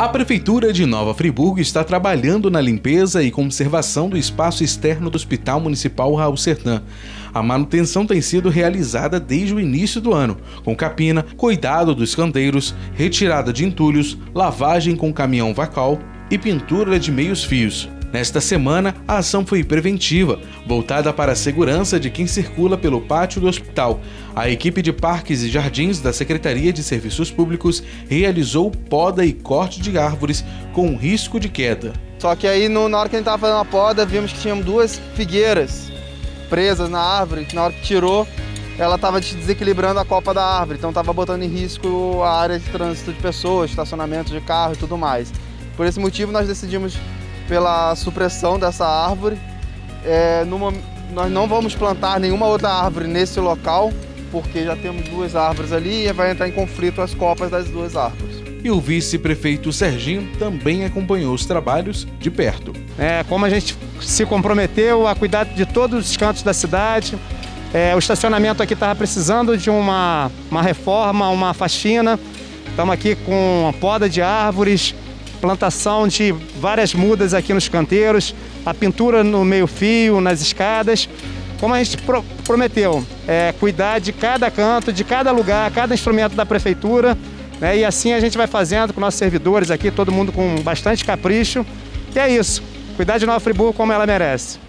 A Prefeitura de Nova Friburgo está trabalhando na limpeza e conservação do espaço externo do Hospital Municipal Raul Sertã. A manutenção tem sido realizada desde o início do ano, com capina, cuidado dos canteiros, retirada de entulhos, lavagem com caminhão vacal e pintura de meios fios. Nesta semana, a ação foi preventiva, voltada para a segurança de quem circula pelo pátio do hospital. A equipe de parques e jardins da Secretaria de Serviços Públicos realizou poda e corte de árvores com risco de queda. Só que aí, na hora que a gente estava fazendo a poda, vimos que tínhamos duas figueiras presas na árvore, que na hora que tirou, ela estava desequilibrando a copa da árvore, então estava botando em risco a área de trânsito de pessoas, estacionamento de carro e tudo mais. Por esse motivo, nós decidimos pela supressão dessa árvore. Nós não vamos plantar nenhuma outra árvore nesse local, porque já temos duas árvores ali e vai entrar em conflito as copas das duas árvores. E o vice-prefeito Serginho também acompanhou os trabalhos de perto. Como a gente se comprometeu a cuidar de todos os cantos da cidade, o estacionamento aqui estava precisando de uma reforma, uma faxina. Estamos aqui com a poda de árvores, plantação de várias mudas aqui nos canteiros, a pintura no meio-fio, nas escadas. Como a gente prometeu, cuidar de cada canto, de cada lugar, cada instrumento da prefeitura, né? E assim a gente vai fazendo com nossos servidores aqui, todo mundo com bastante capricho. E é isso, cuidar de Nova Friburgo como ela merece.